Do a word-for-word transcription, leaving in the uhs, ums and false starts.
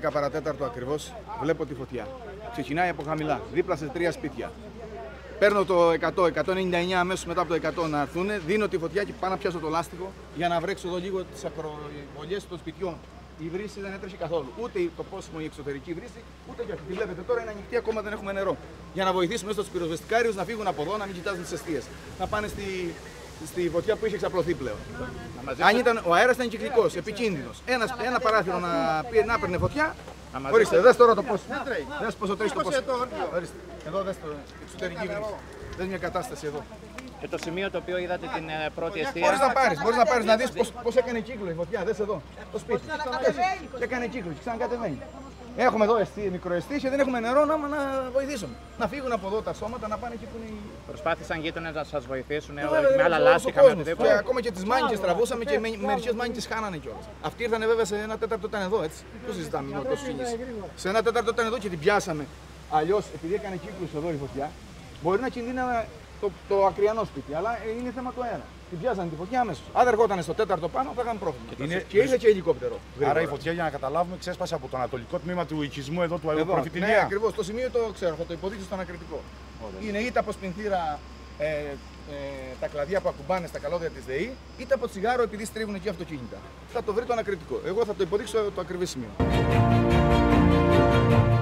δέκα παρατέταρτο ακριβώς, βλέπω τη φωτιά. Ξεκινάει από χαμηλά, δίπλα σε τρία σπίτια. Παίρνω το εκατό, εκατόν ενενήντα εννέα αμέσως μετά από το εκατό να έρθουν, δίνω τη φωτιά και πάω να πιάσω το λάστιχο για να βρέξω εδώ λίγο τις ακροβολιές των σπιτιών. Η βρύση δεν έτρεχε καθόλου. Ούτε το πόσιμο η εξωτερική βρύση, ούτε και αυτή. Τη βλέπετε τώρα είναι ανοιχτή, ακόμα δεν έχουμε νερό. Για να βοηθήσουμε στους πυροσβεστικάριους να φύγουν από εδώ, να μην κοιτάζουν τις αιστείες. Να πάνε στη, στη φωτιά που είχε εξαπλωθεί πλέον. Αν ήταν, ο αέρας ήταν κυκλικός, επικίνδυνος. Ένα, ένα παράθυρο να, να παίρνει φωτιά. Ορίστε, δες τώρα το πόσο. Δες πόσο τρέχει το πόσο. Ορίστε, εδώ δες το εξωτερική βρύση. Δες μια κατάσταση εδώ. Και το σημείο το οποίο είδατε την πρώτη εστία. Μπορείς να πάρεις, μπορείς να πάρεις να δεις πώς, πώς έκανε κύκλο η φωτιά. Δες εδώ, το σπίτι. Και έκανε κύκλο και ξανακατεβαίνει. Έχουμε εδώ εστί, μικροεστί και δεν έχουμε νερό να, να βοηθήσουμε. Να φύγουν από εδώ τα σώματα, να πάνε εκεί που είναι οι... Προσπάθησαν γείτονες να σας βοηθήσουν ε, με άλλα λάστιχα, με οτιδήποτε. Και ακόμα και τις μάνικες τραβούσαμε και μερικές μάνικες χάνανε κιόλας. Αυτοί ήρθανε βέβαια σε ένα τέταρτο ήταν εδώ, έτσι. Πώς συζητάμε με τόσο κίνηση. Σε ένα τέταρτο ήταν εδώ και την πιάσαμε. Αλλιώς, επειδή έκανε κύκλους εδώ η φωτιά, μπορεί να κινδύναμε το, το ακριανό σπίτι, αλλά είναι θέμα του αέρα. Την πιάσανε τη φωτιά αμέσως. Αν δεν ερχόταν στο τέταρτο πάνω, θα είχαν πρόβλημα. Είναι... Και είχε και ελικόπτερο. Γρήγορα. Άρα η φωτιά, για να καταλάβουμε, ξέσπασε από το ανατολικό τμήμα του οικισμού εδώ του αεροπροφητηλία. Ναι, ακριβώς. Το σημείο το ξέρω, θα το υποδείξω στο ανακριτικό. Ωραία. Είναι είτε από σπινθήρα ε, ε, τα κλαδιά που ακουμπάνε στα καλώδια της ΔΕΗ, είτε από τσιγάρο επειδή στρίβουν εκεί αυτοκίνητα. Θα το βρει το ανακριτικό. Εγώ θα το υποδείξω το ακριβή σημείο.